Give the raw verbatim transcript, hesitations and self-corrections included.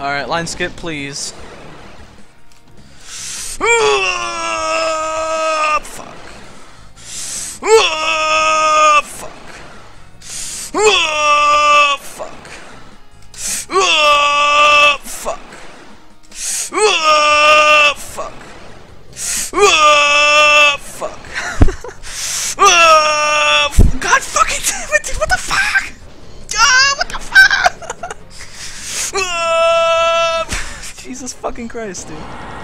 Alright, line skip, please. Fuck. Fuck. Fuck. Fuck. Fuck. Fuck. God fucking damn it, dude, what the fuck? Ah, what the fuck? Jesus fucking Christ, dude.